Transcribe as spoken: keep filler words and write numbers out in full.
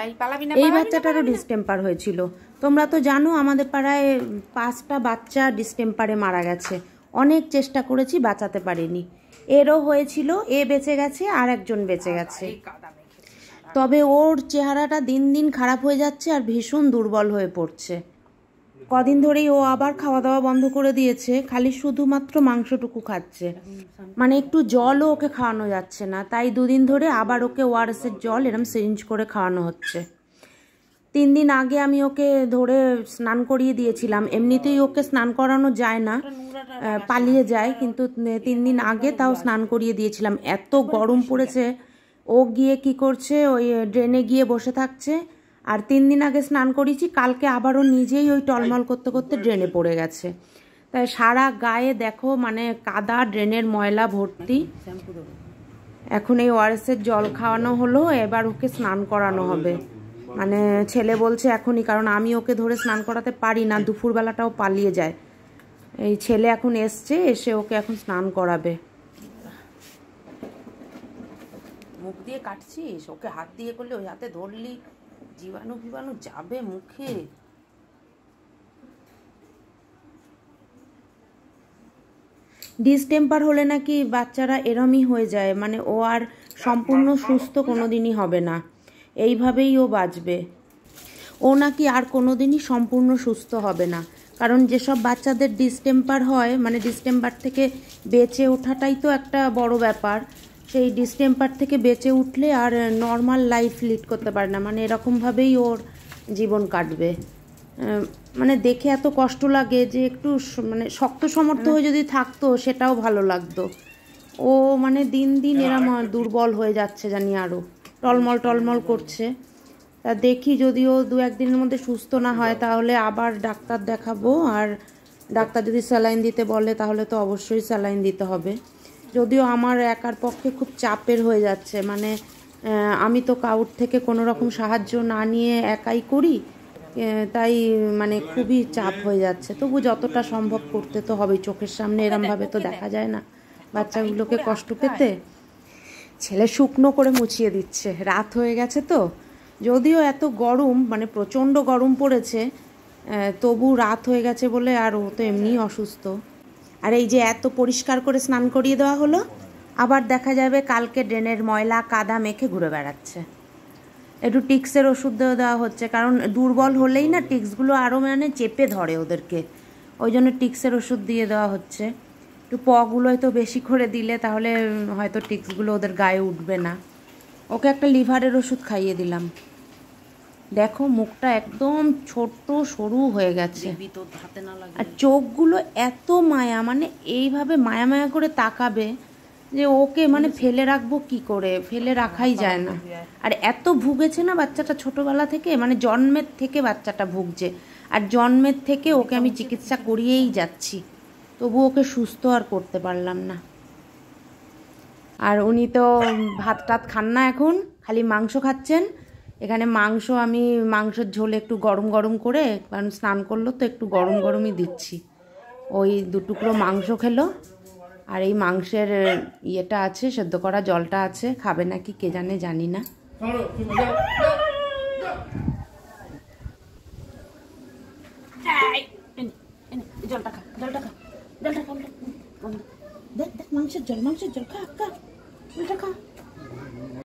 এই বাচ্চাটারও ডিসটেম্পার হয়েছিল। তোমরা তো জানো আমাদের পাড়ায় পাঁচটা বাচ্চা ডিসটেম্পারে মারা গেছে। অনেক চেষ্টা করেছি, বাঁচাতে পারিনি। এরও হয়েছিল, এ বেঁচে গেছে, আর একজন বেঁচে গেছে। তবে ওর চেহারাটা দিন দিন খারাপ হয়ে যাচ্ছে আর ভীষণ দুর্বল হয়ে পড়ছে। কদিন ধরেই ও আবার খাওয়া দাওয়া বন্ধ করে দিয়েছে, খালি শুধুমাত্র মাংসটুকু খাচ্ছে। মানে একটু জলও ওকে খাওয়ানো যাচ্ছে না, তাই দুদিন ধরে আবার ওকে ওআরএসের জল এরম সিরিঞ্জ করে খাওয়ানো হচ্ছে। তিন দিন আগে আমি ওকে ধরে স্নান করিয়ে দিয়েছিলাম। এমনিতেই ওকে স্নান করানো যায় না, পালিয়ে যায়, কিন্তু তিন দিন আগে তাও স্নান করিয়ে দিয়েছিলাম। এত গরম পড়েছে, ও গিয়ে কি করছে, ওই ড্রেনে গিয়ে বসে থাকছে। আর তিন দিন আগে স্নান করিয়েছি, কালকে আবারও নিজেই ওই টলমল করতে করতে ড্রেনে পড়ে গেছে। তাই সারা গায়ে দেখো মানে কাদা, ড্রেনের ময়লা ভর্তি। এখন এই ওআরএসের জল খাওয়ানো হলো, এবার ওকে স্নান করানো হবে। মানে ছেলে বলছে এখনই, কারণ আমি ওকে ধরে স্নান করাতে পারি না, দুপুরবেলাটাও পালিয়ে যায়। এই ছেলে এখন এসছে, এসে ওকে এখন স্নান করাবে। মুখ দিয়ে কাটছিস, ওকে হাত দিয়ে করলে ওই হাতে ধরলি জীবাণু ফিবাণু যাবে মুখে। ডিসটেম্পার হলে নাকি বাচ্চারা এরমই হয়ে যায়, মানে ও আর সম্পূর্ণ সুস্থ কোনোদিনই হবে না, এইভাবেই ও বাঁচবে। ও নাকি আর কোনোদিনই সম্পূর্ণ সুস্থ হবে না, কারণ যেসব বাচ্চাদের ডিসটেম্পার হয়, মানে ডিসটেম্পার থেকে বেঁচে ওঠাটাই তো একটা বড় ব্যাপার। সেই ডিসটেম্পার থেকে বেঁচে উঠলে আর নর্মাল লাইফ লিড করতে পারে না, মানে এরকমভাবেই ওর জীবন কাটবে। মানে দেখে এত কষ্ট লাগে যে একটু মানে শক্ত সমর্থ হয়ে যদি থাকতো সেটাও ভালো লাগতো। ও মানে দিন দিন এরম দুর্বল হয়ে যাচ্ছে জানি, আরও টলমল টলমল করছে। তা দেখি যদিও দু একদিনের মধ্যে সুস্থ না হয় তাহলে আবার ডাক্তার দেখাবো। আর ডাক্তার যদি স্যালাইন দিতে বলে তাহলে তো অবশ্যই স্যালাইন দিতে হবে। যদিও আমার একার পক্ষে খুব চাপের হয়ে যাচ্ছে, মানে আমি তো কাউর থেকে কোনো রকম সাহায্য না নিয়ে একাই করি, তাই মানে খুবই চাপ হয়ে যাচ্ছে। তবু যতটা সম্ভব করতে তো হবেই, চোখের সামনে এরমভাবে তো দেখা যায় না বাচ্চাগুলোকে কষ্ট পেতে। ছেলে শুকনো করে মুছিয়ে দিচ্ছে, রাত হয়ে গেছে তো। যদিও এত গরম, মানে প্রচণ্ড গরম পড়েছে, তবু রাত হয়ে গেছে বলে, আর ও তো এমনিই অসুস্থ। আর এই যে এত পরিষ্কার করে স্নান করিয়ে দেওয়া হলো, আবার দেখা যাবে কালকে ড্রেনের ময়লা কাদা মেখে ঘুরে বেড়াচ্ছে। একটু টিক্সের ওষুধ দেওয়া দেওয়া হচ্ছে, কারণ দুর্বল হলেই না টিক্সগুলো আরও মানে চেপে ধরে ওদেরকে, ওই জন্য টিক্সের ওষুধ দিয়ে দেওয়া হচ্ছে। একটু পগুলো হয়তো বেশি করে দিলে তাহলে হয়তো টিক্সগুলো ওদের গায়ে উঠবে না। ওকে একটা লিভারের ওষুধ খাইয়ে দিলাম। দেখো মুখটা একদম ছোট্ট সরু হয়ে গেছে, আর চোখগুলো এত মায়া, মানে এইভাবে মায়া মায়া করে তাকাবে যে ওকে মানে ফেলে রাখবো কি করে, ফেলে রাখাই যায় না। আর এত ভুগেছে না বাচ্চাটা ছোটবেলা থেকে, মানে জন্মের থেকে বাচ্চাটা ভুগছে, আর জন্মের থেকে ওকে আমি চিকিৎসা করিয়েই যাচ্ছি, তবু ওকে সুস্থ আর করতে পারলাম না। আর উনি তো ভাত টাত খান না, এখন খালি মাংস খাচ্ছেন। এখানে মাংস আমি মাংসের ঝোলে একটু গরম গরম করে, কারণ স্নান করলো তো একটু গরম গরমই দিচ্ছি। ওই দু টুকরো মাংস খেলো, আর এই মাংসের ইয়েটা আছে, সেদ্ধ করা জলটা আছে, খাবে নাকি কে জানে, জানি না। জলটা খা, জলটা খা, জলটা খা, দেখ দেখ মাংসের জল, মাংসের জল খা খা, জলটা খা।